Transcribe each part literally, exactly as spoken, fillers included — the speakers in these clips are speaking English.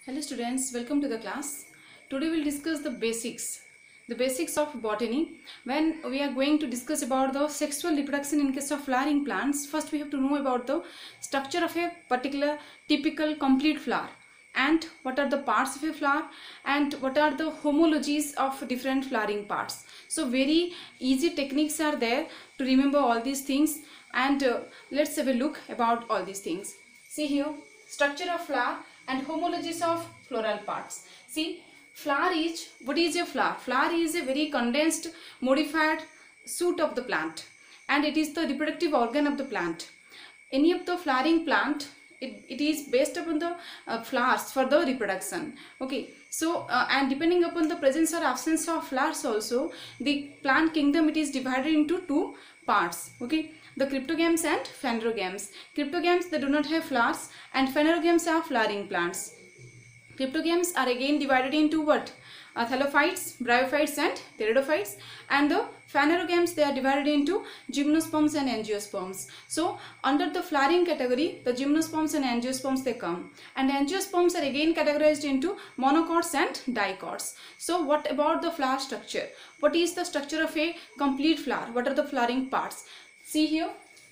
Hello students, welcome to the class. Today we'll discuss the basics. The basics of botany. When we are going to discuss about the sexual reproduction in case of flowering plants, first we have to know about the structure of a particular typical complete flower, and what are the parts of a flower, and what are the homologies of different flowering parts. So very easy techniques are there to remember all these things, and uh, let's have a look about all these things. See here, structure of flower and homologies of floral parts. See, flower is, what is a flower? Flower is a very condensed modified shoot of the plant, and it is the reproductive organ of the plant. Any of the flowering plant, it, it is based upon the uh, flowers for the reproduction. Okay, so uh, and depending upon the presence or absence of flowers also, the plant kingdom, it is divided into two parts. Okay, the cryptogams and phanerogams. Cryptogams, they do not have flowers, and phanerogams are flowering plants. Cryptogams are again divided into what? Uh, Thallophytes, Bryophytes and Pteridophytes, and the phanerogams, they are divided into gymnosperms and angiosperms. So under the flowering category, the gymnosperms and angiosperms, they come, and angiosperms are again categorized into monocots and dicots. So what about the flower structure? What is the structure of a complete flower? What are the flowering parts? See here,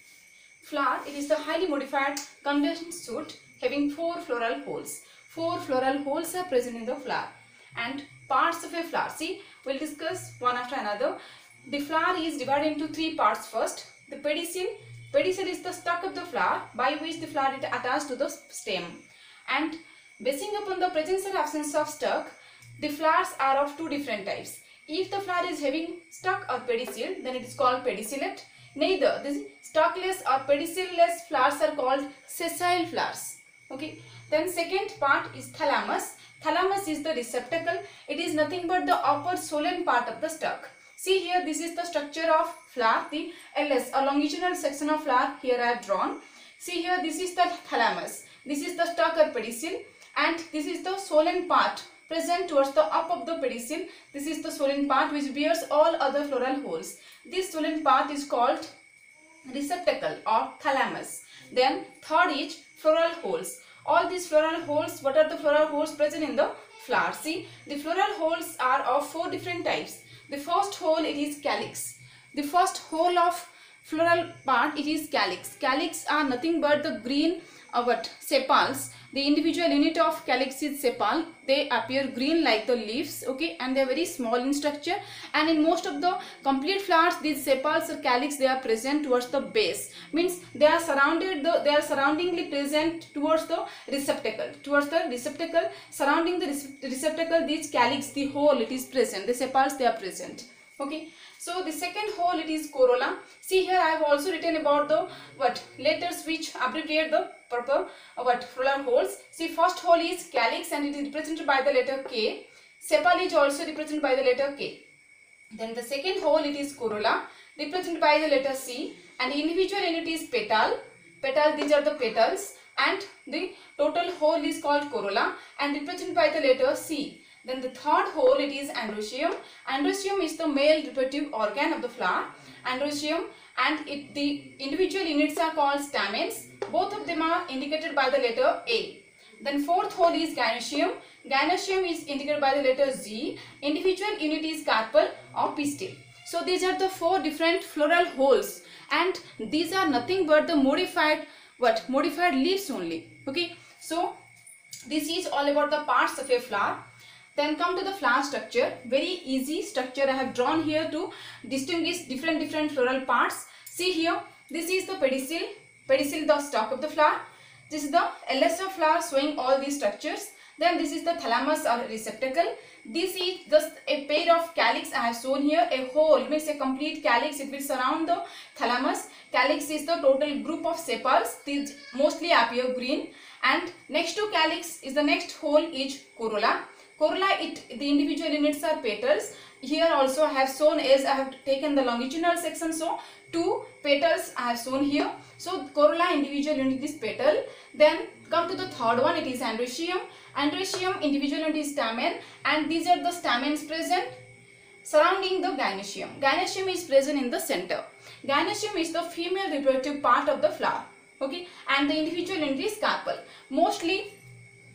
flower, it is the highly modified condensed shoot having four floral holes. Four floral holes are present in the flower. And parts of a flower, see, we'll discuss one after another. The flower is divided into three parts first. The pedicel. Pedicel is the stalk of the flower by which the flower is attached to the stem. And basing upon the presence or absence of stalk, the flowers are of two different types. If the flower is having stalk or pedicel, then it is called pedicellate. Neither these stalkless or pedicelless flowers are called sessile flowers. Okay. Then second part is thalamus. Thalamus is the receptacle. It is nothing but the upper swollen part of the stalk. See here, this is the structure of flower, the L S, a longitudinal section of flower. Here I have drawn. See here, this is the thalamus. This is the stalk or pedicel, and this is the swollen part present towards the up of the pedicel. This is the swollen part which bears all other floral holes. This swollen part is called receptacle or thalamus. Then third is floral holes. All these floral holes, what are the floral holes present in the flower? See, the floral holes are of four different types. The first hole, it is calyx. The first hole of floral part, it is calyx. Calyx are nothing but the green uh, what sepals. The individual unit of calyx is sepal. They appear green like the leaves, okay, and they are very small in structure. And in most of the complete flowers, these sepals or calyx, they are present towards the base. Means they are surrounded, the, they are surroundingly present towards the receptacle. Towards the receptacle, surrounding the receptacle, these calyx, the whole, it is present. The sepals, they are present. Okay. So the second hole, it is corolla. See here, I have also written about the what letters which abbreviate the proper uh, what floral holes. See, first hole is calyx and it is represented by the letter K. Sepal is also represented by the letter K. Then the second hole, it is corolla, represented by the letter C, and individual unit is petal. Petal, these are the petals, and the total hole is called corolla and represented by the letter C. Then the third hole, it is androecium. Androecium is the male reproductive organ of the flower. Androecium, and it, the individual units are called stamens. Both of them are indicated by the letter A. Then fourth hole is gynoecium. Gynoecium is indicated by the letter Z. Individual unit is carpel or pistil. So these are the four different floral holes, and these are nothing but the modified what modified leaves only. Okay. So this is all about the parts of a flower. Then come to the flower structure. Very easy structure I have drawn here to distinguish different different floral parts. See here, this is the pedicel. Pedicel, the stalk of the flower. This is the L S of flower showing all these structures. Then this is the thalamus or receptacle. This is just a pair of calyx I have shown here. A whole means a complete calyx. It will surround the thalamus. Calyx is the total group of sepals. These mostly appear green. And next to calyx is the next hole is corolla. Corolla, it the individual units are petals. Here also I have shown as I have taken the longitudinal section, so two petals I have shown here. So corolla individual unit is petal. Then come to the third one, it is androecium. Androecium individual unit is stamen, and these are the stamens present surrounding the gynoecium. Gynoecium is present in the center. Gynoecium is the female reproductive part of the flower. Okay, and the individual unit is carpel. Mostly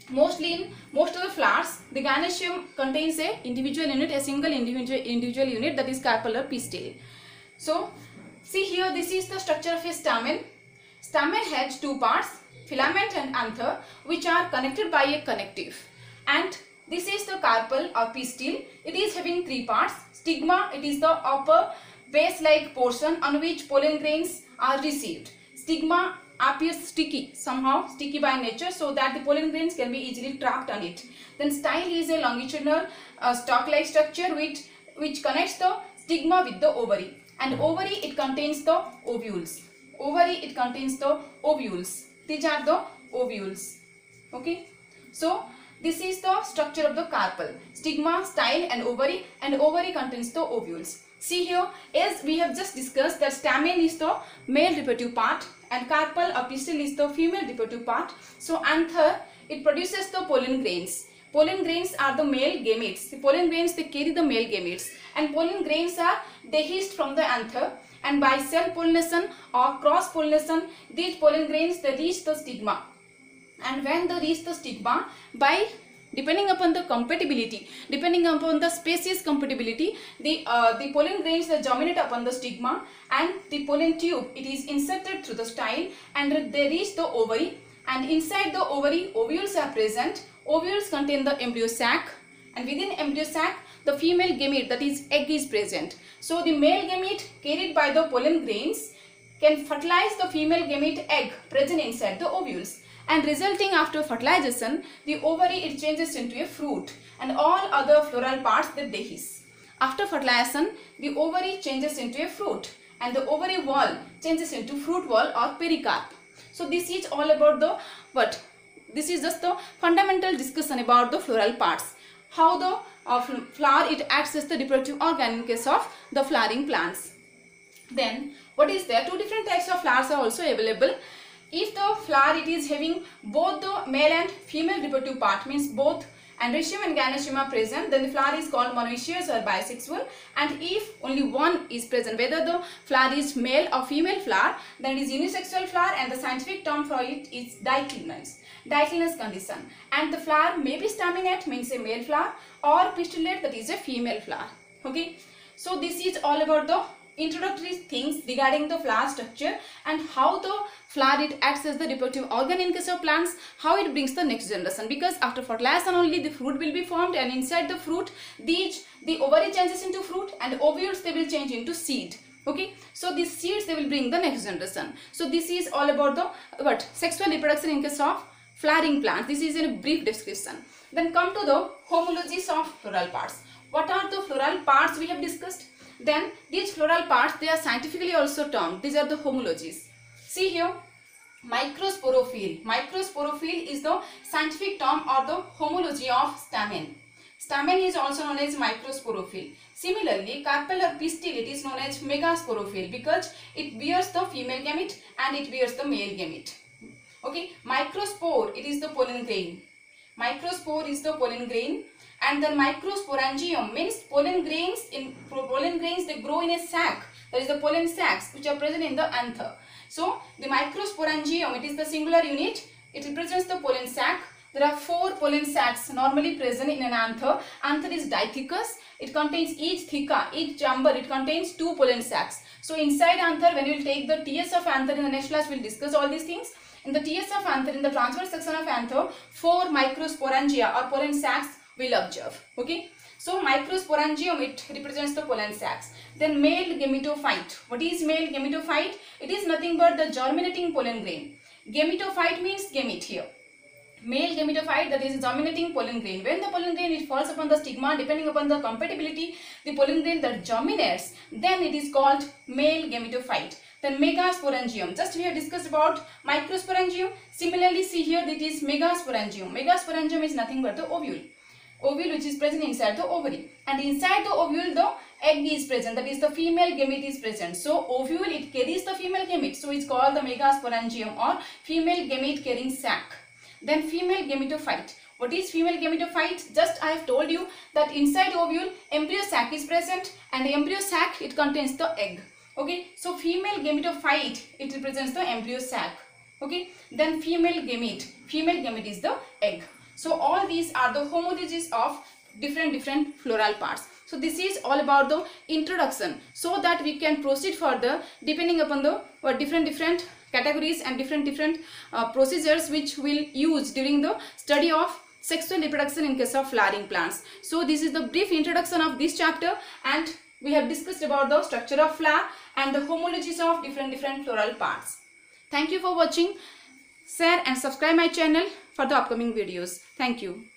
Mostly in most of the flowers, the gynoecium contains a individual unit, a single individual individual unit, that is carpel or pistil. So see here, this is the structure of a stamen. Stamen has two parts, filament and anther, which are connected by a connective. And this is the carpel or pistil. It is having three parts. Stigma, it is the upper base-like portion on which pollen grains are received. Stigma appears sticky, somehow sticky by nature, so that the pollen grains can be easily trapped on it. Then style is a longitudinal uh, stalk-like structure which, which connects the stigma with the ovary. And ovary, it contains the ovules. Ovary, it contains the ovules. These are the ovules. Okay. So this is the structure of the carpel. Stigma, style and ovary, and ovary contains the ovules. See here, as we have just discussed that stamen is the male reproductive part and carpel or pistil is the female reproductive part. So anther, it produces the pollen grains. Pollen grains are the male gametes. The pollen grains, they carry the male gametes, and pollen grains are dehisced from the anther, and by self-pollination or cross-pollination, these pollen grains, they reach the stigma. And when they reach the stigma, by depending upon the compatibility, depending upon the species compatibility, the uh, the pollen grains, they germinate upon the stigma, and the pollen tube, it is inserted through the style, and they reach the ovary. And inside the ovary, ovules are present. Ovules contain the embryo sac, and within embryo sac, the female gamete, that is egg, is present. So the male gamete carried by the pollen grains can fertilize the female gamete egg present inside the ovules. And resulting after fertilization, the ovary, it changes into a fruit, and all other floral parts, they dehisce. After fertilization, the ovary changes into a fruit, and the ovary wall changes into fruit wall or pericarp. So this is all about the what? This is just the fundamental discussion about the floral parts. How the uh, flower, it acts as the reproductive organ in case of the flowering plants. Then what is there? Two different types of flowers are also available. If the flower, it is having both the male and female reproductive part, means both androecium and gynoecium are present, then the flower is called monoecious or bisexual. And if only one is present, whether the flower is male or female flower, then it is unisexual flower, and the scientific term for it is diclinous. Diclinous condition. And the flower may be staminate, means a male flower, or pistillate, that is a female flower. Okay. So this is all about the introductory things regarding the flower structure and how the flower, it acts as the reproductive organ in case of plants, how it brings the next generation. Because after fertilization only the fruit will be formed, and inside the fruit, these the ovary changes into fruit, and ovules, they will change into seed. Okay, so these seeds, they will bring the next generation. So this is all about the what sexual reproduction in case of flowering plants. This is in a brief description. Then come to the homologies of floral parts. What are the floral parts we have discussed? Then these floral parts, they are scientifically also termed. These are the homologies. See here, microsporophyll. Microsporophyll is the scientific term or the homology of stamen. Stamen is also known as microsporophyll. Similarly, carpel or pistil, it is known as megasporophyll because it bears the female gamete and it bears the male gamete. Okay, microspore, it is the pollen grain. Microspore is the pollen grain, and then microsporangium means pollen grains. In pollen grains, they grow in a sac. That is the pollen sacs which are present in the anther. So the microsporangium, it is the singular unit. It represents the pollen sac. There are four pollen sacs normally present in an anther. Anther is dithecous. It contains each theca, each chamber, it contains two pollen sacs. So inside anther, when you will take the T S of anther in the next class, we will discuss all these things. In the T S of anther, in the transverse section of anther, four microsporangia or pollen sacs will observe. Okay. So microsporangium, it represents the pollen sacs. Then male gametophyte. What is male gametophyte? It is nothing but the germinating pollen grain. Gametophyte means gamete here. Male gametophyte, that is germinating pollen grain. When the pollen grain, it falls upon the stigma, depending upon the compatibility, the pollen grain that germinates, then it is called male gametophyte. Then megasporangium. Just we have discussed about microsporangium. Similarly, see here, that is megasporangium. Megasporangium is nothing but the ovule. Ovule which is present inside the ovary, and inside the ovule the egg is present, that is the female gamete is present. So ovule, it carries the female gamete, so it's called the megasporangium or female gamete carrying sac. Then female gametophyte. What is female gametophyte? Just I have told you that inside ovule embryo sac is present, and the embryo sac, it contains the egg. Okay, so female gametophyte, it represents the embryo sac. Okay, then female gamete. Female gamete is the egg. So all these are the homologies of different different floral parts. So this is all about the introduction, so that we can proceed further depending upon the uh, different different categories and different different uh, procedures which we'll use during the study of sexual reproduction in case of flowering plants. So this is the brief introduction of this chapter, and we have discussed about the structure of flower and the homologies of different different floral parts. Thank you for watching. Share and subscribe my channel for the upcoming videos. Thank you.